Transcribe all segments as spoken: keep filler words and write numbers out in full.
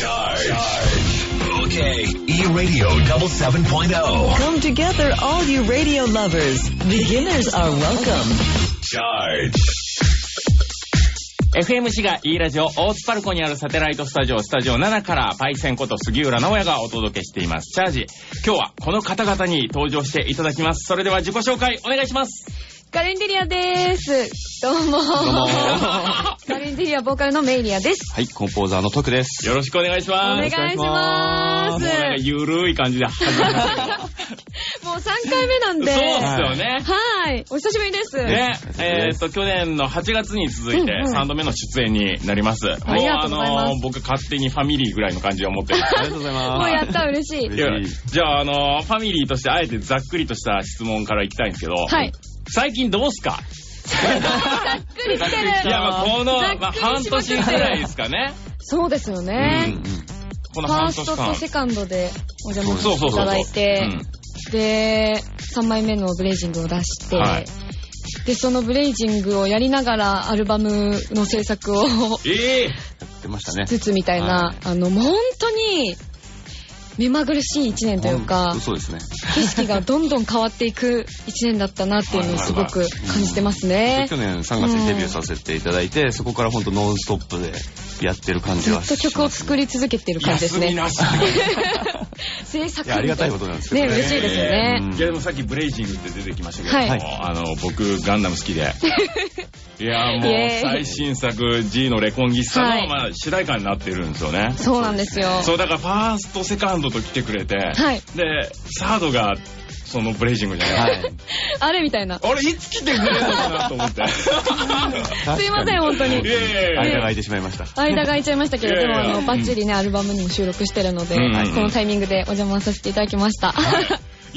Okay, E-Radio Double Seven Point Oh. Come together, all you radio lovers. Beginners are welcome. Charge. エフエム 滋賀 E ラジオ大津パルコにあるサテライトスタジオスタジオななからパイセンこと杉浦直也がお届けしています。チャージ。今日はこの方々に登場していただきます。それでは自己紹介お願いします。 カレンデリアです。どうも。どうもカレンデリアボーカルのメイリアです。 はい、コンポーザーのトクです。 よろしくお願いします。 お願いします。もうなんかゆるい感じで始まりましたけど。 もうさんかいめなんで。 そうですよね。 はい。お久しぶりです。 ね、えー、っと去年のはちがつに続いてさんどめの出演になります。うんうん、 ありがとうございます。 もうあの僕勝手にファミリーぐらいの感じを持ってる。 ありがとうございます。 もうやった嬉しい。 いやじゃああのファミリーとしてあえてざっくりとした質問からいきたいんですけど。 はい。 最近どうすか？ ざっくりしてる。 いやまあこの、まあ、半年ぐらいですかね。 そうですよね。 うんうん、このファ半年間ーストとセカンドでお邪魔していただいて、でさんまいめのブレイジングを出して、はい、でそのブレイジングをやりながらアルバムの制作をえー、 やってましたね。 つつみたいな、はい、あのもう本当に目まぐるしい一年というか、 そうですね。 景色がどんどん変わっていく一年だったなっていうのをすごく感じてますね。 去年さんがつにデビューさせていただいて、うん、そこから本当ノンストップでやってる感じはしますね。 ずっと曲を作り続けてる感じですね。制作いやありがたいことなんですけどね。 ね嬉しいですよね。 いやでもさっきブレイジングって出てきましたけども、 はい、 あの僕ガンダム好きで。いやもう最新作 G のレコンギスタの、はい、まあ、主題歌になってるんですよね。 そうなんですよ。 そうだからファーストセカンドと来てくれて、 はい、 でサードがそのブレイジングじゃない、はい、 あれみたいな。 あれいつ来てくれるのかなと思ってすいません本当に。 いやいやいや間が空いてしまいました。 間が空いちゃいましたけど、でもあのバッチリねアルバムにも収録してるので、うん、このタイミングでお邪魔させていただきました。はい、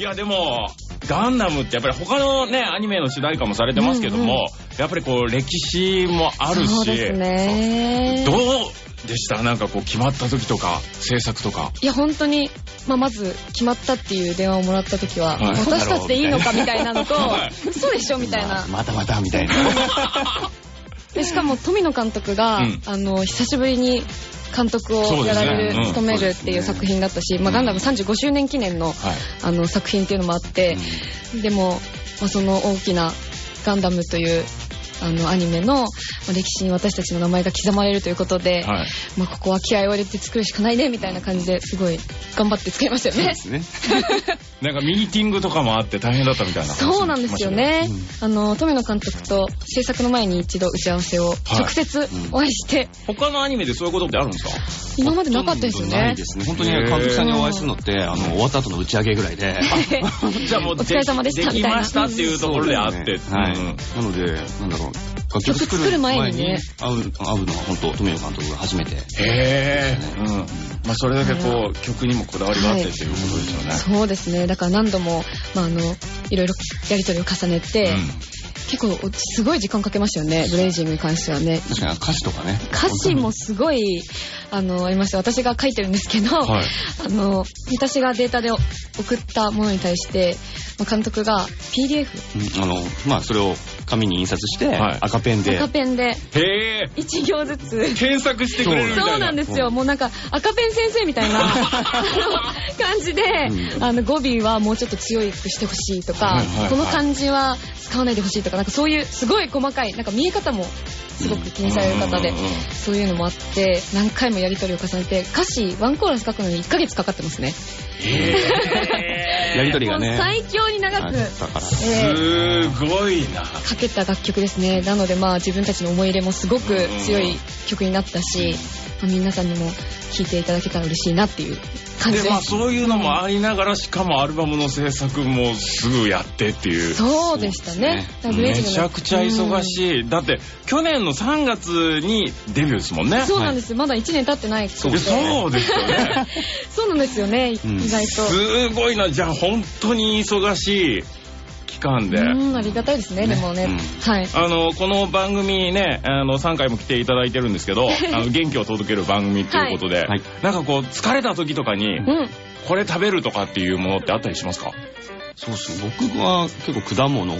いやでもガンダムってやっぱり他のねアニメの主題歌もされてますけども、うんうん、やっぱりこう歴史もあるし、 そうですね。 どうでしたなんかこう決まった時とか制作とか。 いや本当に、まあ、まず決まったっていう電話をもらった時は、はい、私たちでいいのかみたいなのと、はい、嘘でしょみたいな、 ま、またまたみたいなでしかも富野監督が、うん、あの久しぶりに監督をやられる、ね、うん、務めるっていう作品だったし、うん、まあ、ガンダムさんじゅうごしゅうねん記念の、はい、あの作品っていうのもあって、うん、でも、まあ、その大きなガンダムというあのアニメの歴史に私たちの名前が刻まれるということで、はい、まあ、ここは気合を入れて作るしかないねみたいな感じですごい頑張って作りましたよね。 そうですねなんかミーティングとかもあって大変だったみたいな話。 そうなんですよね、うん、あの富野監督と制作の前に一度打ち合わせを直接お会いして、はい、うん、 他のアニメでそういうことってあるんですか？ 今までなかったですよね。 ないですね。本当に監督さんにお会いするのってあの終わった後の打ち上げぐらいでじゃあもうお疲れ様でしたみたいな、 できましたっていうところであって、 ね、はい、うん、なのでなんだろう、 楽曲作る前にね会う、会うのは本当富野監督が初めて。 へえ、うん、まあそれだけこう曲にもこだわりがあってっていうことですよね。 はい、そうですね。だから何度もまああのいろいろやり取りを重ねて、うん、結構すごい時間かけましたよね、ブレイジングに関してはね。 確かに歌詞とかね。 歌詞もすごいあのありました。私が書いてるんですけど、はい、あの私がデータで送ったものに対して監督が ピーディーエフ、 うん、あのまあそれを紙に印刷して、はい、赤ペンで赤ペンでへーいち行ずつ検索してくれるみたいな。 そうなんですよ。もうなんか赤ペン先生みたいな感じで、うん、あの語尾はもうちょっと強くしてほしいとか、はいはいはい、この漢字は使わないでほしいとか、なんかそういうすごい細かいなんか見え方もすごく気にされる方で、うん、そういうのもあって何回もやり取りを重ねて歌詞ワンコーラス書くのにいっかげつかかってますね。 えー、やり取りがね最強に長く、えー、すごいなかけた楽曲ですね。なのでまあ自分たちの思い入れもすごく強い曲になったし、まあ、皆さんにも聴いていただけたら嬉しいなっていう感じで。 で、まあ、そういうのもありながら、しかもアルバムの制作もすぐやってっていう。 そうでしたね。 めちゃくちゃ忙しい、うん、だって去年のさんがつにデビューですもんね。 そうなんです、はい、まだいちねん経ってないそうですよねそうなんですよね、うん、意外とすごいな。じゃあ本当に忙しい期間で、 うん、ありがたいですね、ね、でもね、うん、はい、 あのこの番組ね、あのさんかいも来ていただいてるんですけどあの元気を届ける番組っていうことで、はい、なんかこう疲れた時とかに、うん、これ食べるとかっていうものってあったりしますか？ そうですね、僕は結構果物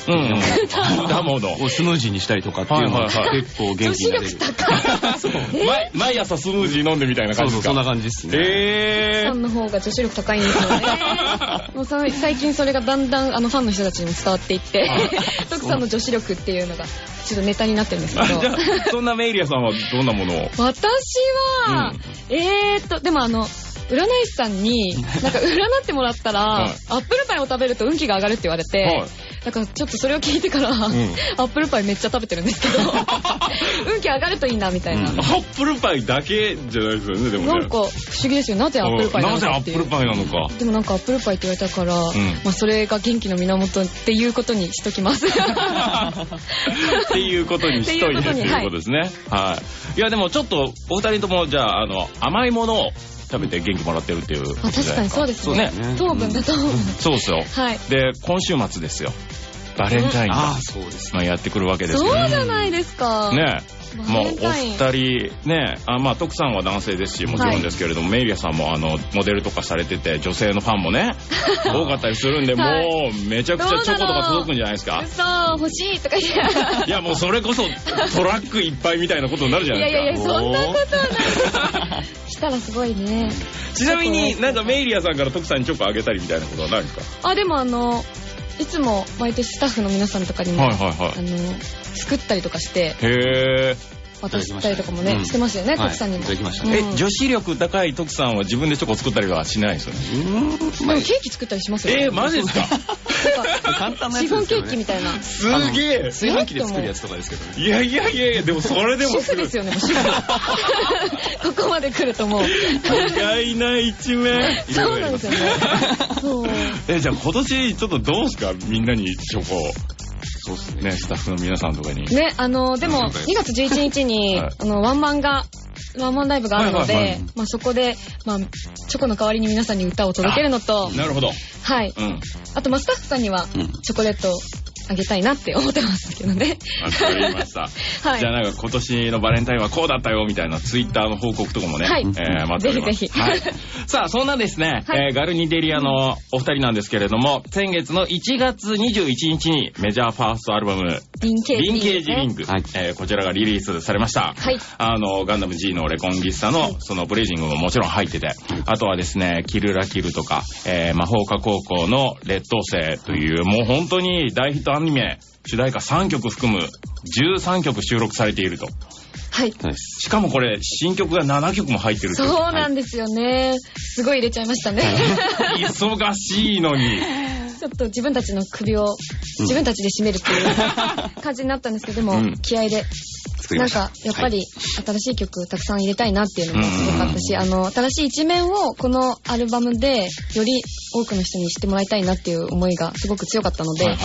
的なもの果物をスムージーにしたりとかっていうのは結構元気になれる。 女子力高い。 そう毎毎朝スムージー飲んでみたいな感じですか？ そうそう、そんな感じですね。 えさんの方が女子力高いんですよね。もうさ最近それがだんだんあのファンの人たちにも伝わっていって徳さんの女子力っていうのがちょっとネタになってるんですけど。 じゃあそんなメイリアさんはどんなものを？ 私は、うん、えーっとでもあの占い師さんになんか占ってもらったら、はい、アップルパイを食べると運気が上がるって言われて、はい、だからちょっとそれを聞いてから、うん、アップルパイめっちゃ食べてるんですけど運気上がるといいなみたいな、うん、 アップルパイだけじゃないですよね。でもねなんか不思議ですよ。なぜアップルパイなのかっていう。 なぜアップルパイなのか。 でもなんかアップルパイって言われたから、うん、まあそれが元気の源っていうことにしときますっていうことにしといてということですね。はい、いやでもちょっとお二人ともじゃああの甘いものを食べて元気もらってるっていうことで。 確かにそうですね。糖分だと思う。 そうですよ。はい。で今週末ですよ。バレンタインが、 あ、そうです。 まあやってくるわけですけど。 そうじゃないですか。 ね。もうお二人ね、あまあ徳さんは男性ですしもちろんですけれども、はい、メイリアさんもあのモデルとかされてて女性のファンもね多かったりするんで、はい、もうめちゃくちゃチョコとか届くんじゃないですか。 そう欲しいとか言って。 いやもうそれこそトラックいっぱいみたいなことになるじゃないですか。 いやいやいやそんなことはない。したらすごいね。 ちなみになんかメイリアさんから徳さんにチョコあげたりみたいなことはないですか？ あでもあのいつも毎年スタッフの皆さんとかにも、はいはいはい、あの作ったりとかしてへ渡したりとかもね、うん、してますよね、徳さんにも。 いただきましたね。 え、女子力高い徳さんは自分でチョコ作ったりはしないですよね。 うん、でもケーキ作ったりしますよね。 えー、マジですか？ 簡単なやつですよね。 シフォンケーキみたいな。 すげえ。 炊飯器で作るやつとかですけどね。 いやいやいやいや、でもそれでも主婦ですよね、もう主婦。ここまで来るともう。 意外な一面。 そうなんですよね。そう。 え、じゃあ今年ちょっとどうすか、みんなにチョコ。そうですね。スタッフの皆さんとかに。 ね、あの、でも、にがつじゅういちにちに、はい、あの、ワンマンが、ワンマンライブがあるので、はいはいはい、まあそこで、まあ、チョコの代わりに皆さんに歌を届けるのと、 なるほど。 はい。うん、あと、まあ、スタッフさんには、チョコレートをあげたいなって思ってますけどね。 わかりました。はい。じゃあなんか今年のバレンタインはこうだったよみたいなツイッターの報告とかもね、はい。えー、待っております。ぜひぜひ。はい。さあ、そんなですね、はい、えー、ガルニデリアのお二人なんですけれども、先月のいちがつにじゅういちにちにメジャーファーストアルバム、 リンケージリンケージリンク、はい、えー、こちらがリリースされました。はい。あの、ガンダム G のレコンギスタの、はい、そのブレイジングももちろん入ってて、あとはですね、キルラキルとか、えー、魔法科高校の劣等生という、もう本当に大ヒットアニメ、主題歌さんきょく含むじゅうさんきょく収録されていると。 はい。 しかもこれ新曲がななきょくも入ってるっていう。 そうなんですよね。はい、すごい入れちゃいましたね。 忙しいのに。 ちょっと自分たちの首を自分たちで締めるっていう感じになったんですけど、でも、うん、気合で。なんかやっぱり新しい曲たくさん入れたいなっていうのもすごかったし、あの新しい一面をこのアルバムでより多くの人に知ってもらいたいなっていう思いがすごく強かったので、はいはい、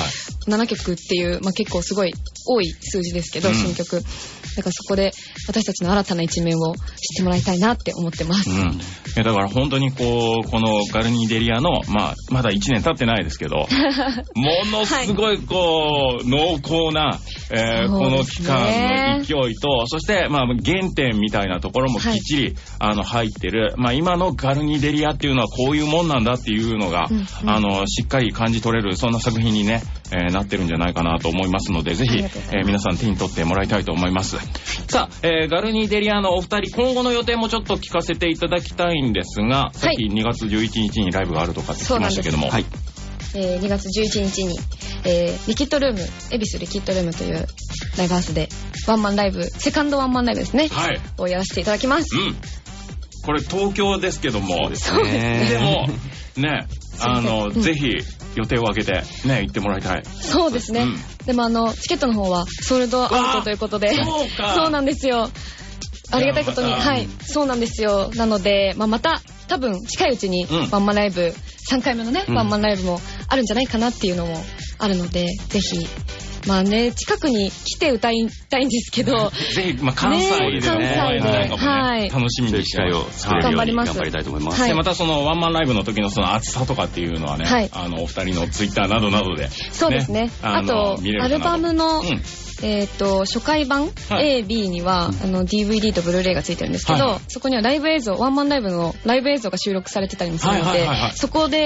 ななきょくっていう、まあ、結構すごい多い数字ですけど、うん、新曲だからそこで私たちの新たな一面を知ってもらいたいなって思ってます、うん、いやだから本当にこうこのガルニデリアの、まあ、まだいちねん経ってないですけどものすごいこう、はい、濃厚な、えー、この期間の勢いと、そして、まあ、原点みたいなところもきっちり、はい、あの入ってる、まあ、今のガルニデリアっていうのはこういうもんなんだっていうのが、うんうん、あのしっかり感じ取れるそんな作品にね、えー、なってるんじゃないかなと思いますので、ぜひ、えー、皆さん手に取ってもらいたいと思います。さあ、えー、ガルニデリアのお二人今後の予定もちょっと聞かせていただきたいんですが、はい、さっきにがつじゅういちにちにライブがあるとかって聞きましたけども、はい、 えー、にがつじゅういちにちに、えー、リキッドルーム恵比寿リキッドルームというライブハウスでワンマンライブ、セカンドワンマンライブですね、はい、をやらせていただきます。うん、これ東京ですけども、 そうですね、 でもね、あの、うん、ぜひ予定を空けてね行ってもらいたい。 そうですね、うん、でもあのチケットの方はソールドアウトということで、 そうか、 そうなんですよ、ありがたいことに、はい、そうなんですよ。なので、まあ、また多分近いうちにワンマンライブ、うん、さんかいめのね、うん、ワンマンライブもあるんじゃないかなっていうのもあるので、ぜひまあね、近くに来て歌いたいんですけどぜひ、まあ、関西でね、関西で、ね、はい、楽しみにして機会を作れるように頑張りたいと思います。 でまたそのワンマンライブの時のその熱さとかっていうのはね、はい、あのお二人のツイッターなどなどで、ね、 そうですね、あ, あとアルバムの、うん、えー、と初回版、はい、エービー には、うん、あの ディーブイディー とブルーレイがついてるんですけど、はい、そこにはライブ映像、ワンマンライブのライブ映像が収録されてたりもするので、そこで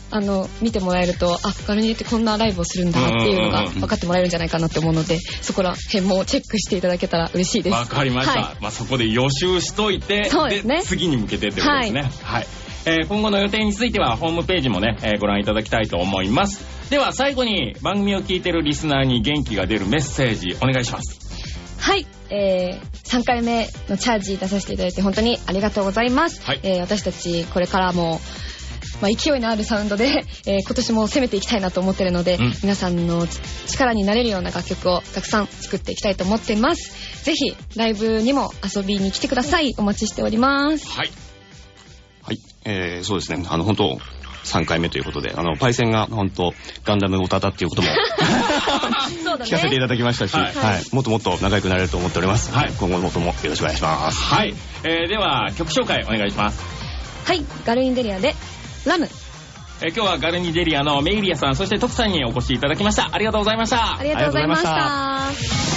あの見てもらえると、あ、ガルニエってこんなライブをするんだっていうのが分かってもらえるんじゃないかなって思うので、そこら辺もチェックしていただけたら嬉しいです。 わかりました、はい、まあ、そこで予習しといて、 そうですね、 で次に向けてってことですね。はい、はい、えー、今後の予定についてはホームページもね、えー、ご覧いただきたいと思います。では最後に番組を聞いてるリスナーに元気が出るメッセージお願いします。 はい、えー、さんかいめのチャージ出させていただいて本当にありがとうございます。はい、えー、私たちこれからも、まあ、勢いのあるサウンドで、えー、今年も攻めていきたいなと思ってるので、うん、皆さんの力になれるような楽曲をたくさん作っていきたいと思っています。ぜひライブにも遊びに来てください。お待ちしております。 はい、 はい、えー、そうですね、あの本当さんかいめということで、あのパイセンが本当ガンダムオタだっていうこともそうだね、 聞かせていただきましたし、はいはい、もっともっと仲良くなれると思っております。はい、今後もともよろしくお願いします。 はい、えー、では曲紹介お願いします。 はい、ガルニデリアでラム。 えー、今日はガルニデリアのメイリアさん、そして徳さんにお越しいただきました。ありがとうございました。 ありがとうございました。